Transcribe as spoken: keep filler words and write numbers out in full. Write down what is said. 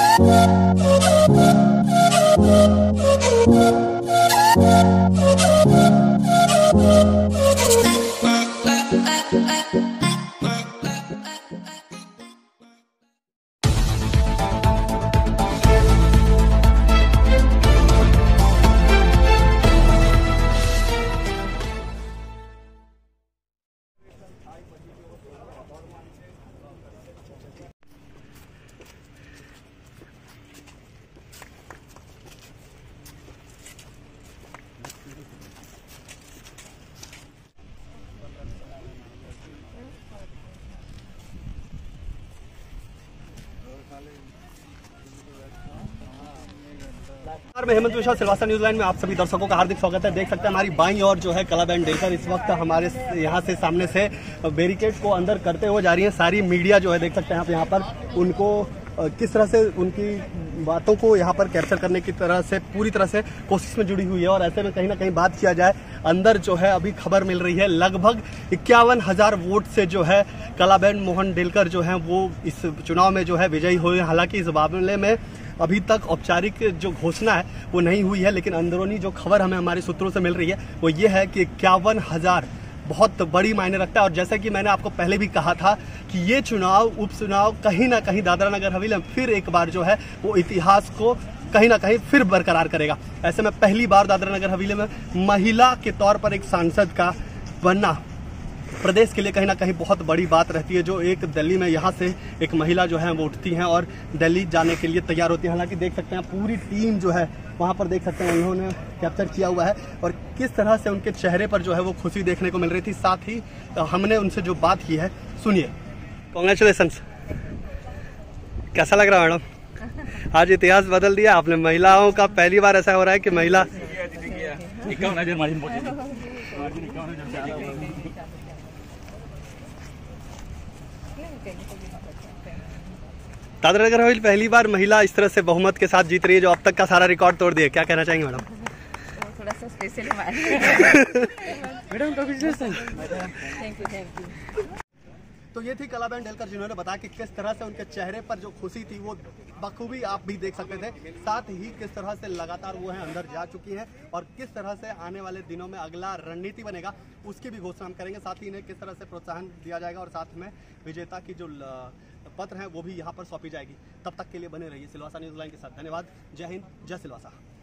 मैं हेमंत विश्वास, Silvassa news line में आप सभी दर्शकों का हार्दिक स्वागत है। देख सकते हैं हमारी बाईं ओर जो है कलाबेन डेलकर इस वक्त हमारे यहाँ से सामने से बैरिकेड को अंदर करते हुए जा रही है। सारी मीडिया जो है देख सकते हैं आप यहाँ पर उनको किस तरह से उनकी बातों को यहाँ पर कैप्चर करने की तरह से पूरी तरह से कोशिश में जुड़ी हुई है। और ऐसे में कहीं ना कहीं बात किया जाए, अंदर जो है अभी खबर मिल रही है लगभग इक्यावन हजार वोट से जो है कलाबेन मोहन डेलकर जो है वो इस चुनाव में जो है विजयी हुए। हालांकि इस मामले में अभी तक औपचारिक जो घोषणा है वो नहीं हुई है, लेकिन अंदरूनी जो खबर हमें हमारे सूत्रों से मिल रही है वो ये है कि इक्यावन हजार बहुत बड़ी मायने रखता है। और जैसा कि मैंने आपको पहले भी कहा था कि ये चुनाव उपचुनाव कहीं ना कहीं दादरा नगर हवेली में फिर एक बार जो है वो इतिहास को कहीं ना कहीं फिर बरकरार करेगा। ऐसे में पहली बार दादरा नगर हवेली में महिला के तौर पर एक सांसद का बनना प्रदेश के लिए कहीं ना कहीं बहुत बड़ी बात रहती है। जो एक दिल्ली में यहाँ से एक महिला जो है वो उठती हैं और दिल्ली जाने के लिए तैयार होती है। हालांकि देख सकते हैं पूरी टीम जो है वहाँ पर देख सकते हैं उन्होंने कैप्चर किया हुआ है और किस तरह से उनके चेहरे पर जो है वो खुशी देखने को मिल रही थी। साथ ही हमने उनसे जो बात की है सुनिए। कांग्रेचुलेशंस, कैसा लग रहा है मैडम? आज इतिहास बदल दिया आपने। महिलाओं का पहली बार ऐसा हो रहा है कि महिला दादरा नगर हवेली पहली बार महिला इस तरह से बहुमत के साथ जीत रही है जो अब तक का सारा रिकॉर्ड तोड़ दिया। क्या कहना चाहेंगे मैडम? थोड़ा सा special madam thank you thank you. तो ये थी कलाबेन डेलकर जिन्होंने बताया कि किस तरह से उनके चेहरे पर जो खुशी थी वो बखूबी आप भी देख सकते थे। साथ ही किस तरह से लगातार वो है अंदर जा चुकी है और किस तरह से आने वाले दिनों में अगला रणनीति बनेगा उसकी भी घोषणा हम करेंगे। साथ ही इन्हें किस तरह से प्रोत्साहन दिया जाएगा और साथ में विजेता की जो पत्र है वो भी यहाँ पर सौंपी जाएगी। तब तक के लिए बने रहिए सिलवासा न्यूज लाइन के साथ। धन्यवाद। जय हिंद, जय सिलवासा।